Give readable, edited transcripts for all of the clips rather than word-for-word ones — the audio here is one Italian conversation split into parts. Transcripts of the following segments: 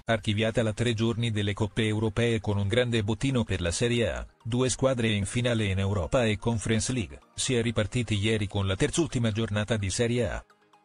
archiviata la 3 giorni delle coppe europee con un grande bottino per la Serie A, 2 squadre in finale in Europa e Conference League, si è ripartiti ieri con la terzultima giornata di Serie A.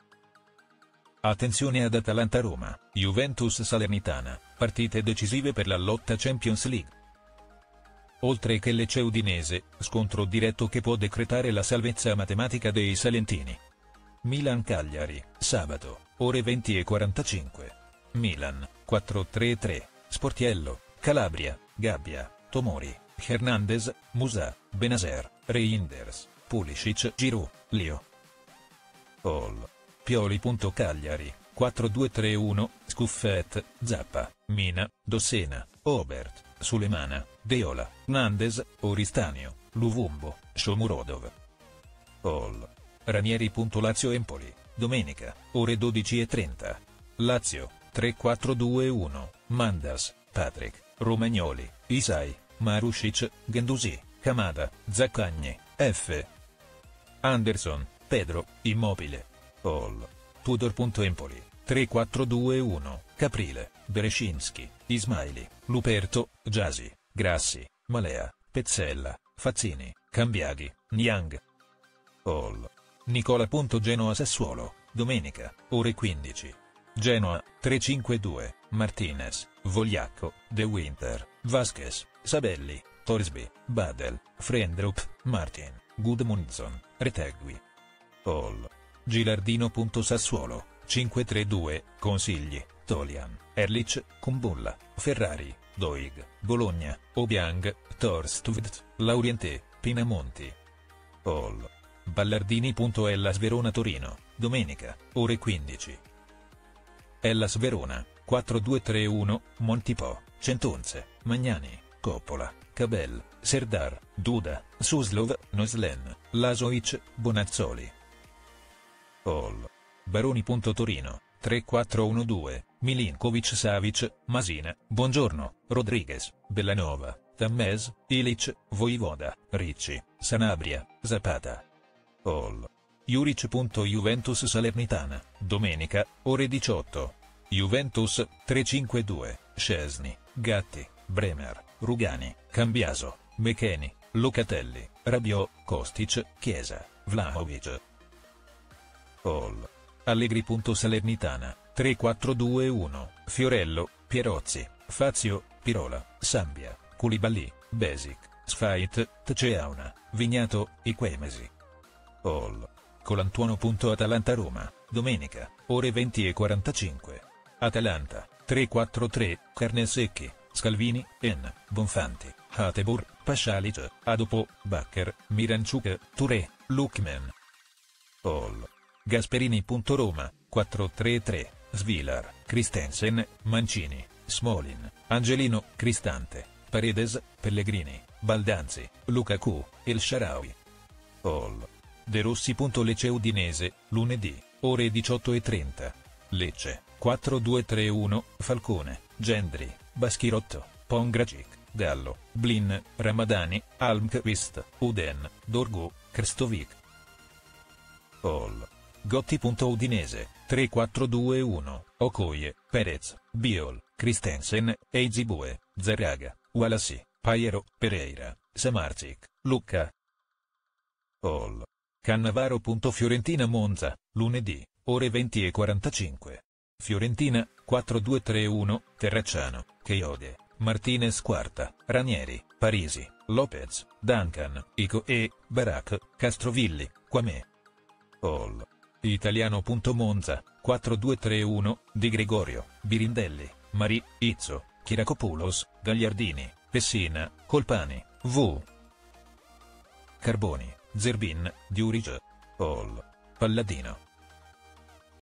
Attenzione ad Atalanta-Roma, Juventus-Salernitana, partite decisive per la lotta Champions League. Oltre che Lecce-Udinese, scontro diretto che può decretare la salvezza matematica dei salentini. Milan-Cagliari, sabato, ore 20:45. Milan, 4-3-3, Sportiello, Calabria, Gabbia, Tomori, Hernandez, Musa, Benazer, Reinders, Pulisic, Giroud, Leo. Hall. Pioli. Cagliari, 4-2-3-1, Scuffet, Zappa, Mina, Dossena, Obert, Sulemana, Deola, Nandes, Oristanio, Luvumbo, Shomurodov. Hall. Ranieri. Lazio-Empoli, domenica, ore 12:30. Lazio, 3-4-2-1, Mandas, Patrick, Romagnoli, Isai, Marušić, Guendouzi, Kamada, Zaccagni, F. Anderson, Pedro, Immobile. Hall. Tudor. Empoli, 3-4-2-1, Caprile, Bereshinski, Ismaili, Luperto, Giasi, Grassi, Malea, Pezzella, Fazzini, Cambiaghi, Niang. Hall. Nicola. Genoa-Sassuolo, domenica, ore 15. Genoa, 3-5-2, Martinez, Vogliacco, De Winter, Vasquez, Sabelli, Torsby, Badel, Frendrup, Martin, Gudmundsson, Retegui. Hall. Gilardino. Sassuolo, 5-3-2, Consigli, Tolian, Erlich, Kumbulla, Ferrari, Doig, Bologna, Obiang, Torstvedt, Laurienté, Pinamonti. Hall. Ballardini. Hellas Verona-Torino, domenica, ore 15. Hellas Verona, 4-2-3-1, Montipò, Centonze, Magnani, Coppola, Cabel, Serdar, Duda, Suslov, Noslen, Lasovic, Bonazzoli. Hall. Baroni. Torino, 3-4-1-2, Milinkovic-Savic, Masina, Buongiorno, Rodriguez, Bellanova, Tammes, Ilic, Voivoda, Ricci, Sanabria, Zapata. Hall. Juric. Juventus-Salernitana, domenica, ore 18. Juventus, 3-5-2, Szczesny, Gatti, Bremer, Rugani, Cambiaso, McKennie, Locatelli, Rabiot, Kostic, Chiesa, Vlahovic. Hall. Allegri. Salernitana, 3-4-2-1, Fiorello, Pierozzi, Fazio, Pirola, Sambia, Koulibaly, Besic, Sfait, Tceauna, Vignato, Iquemesi. Hall. Colantuono. Atalanta-Roma, domenica, ore 20:45. Atalanta, 3-4-3, Carnesecchi, Scalvini, En, Bonfanti, Hateboer, Pasalic, Adopo, Bakker, Miranchuk, Touré, Lookman. Hall. Gasperini. Roma, 4-3-3, Svilar, Christensen, Mancini, Smolin, Angelino, Cristante, Paredes, Pellegrini, Baldanzi, Lukaku, El Shaarawy. Hall. De Rossi. Lecce-Udinese, lunedì, ore 18:30. Lecce, 4-2-3-1, Falcone, Gendry, Baschirotto, Pongracic, Gallo, Blin, Ramadani, Almqvist, Uden, Dorgu, Krstovic. Hall. Gotti. Udinese, 3-4-2-1, Okoye, Perez, Biol, Christensen, Eizibue, Zerraga, Walasi, Paiero, Pereira, Samardzic, Lucca. Hall. Cannavaro. Fiorentina-Monza, lunedì, ore 20:45. Fiorentina, 4-2-3-1, Terracciano, Chiode, Martinez quarta, Ranieri, Parisi, Lopez, Duncan, Ico e, Barak, Castrovilli, Quame. Hall. Italiano. Monza, 4-2-3-1, Di Gregorio, Birindelli, Mari, Izzo, Kyriakopoulos, Gagliardini, Pessina, Colpani, V. Carboni, Zerbin, Diuric. Hall. Palladino,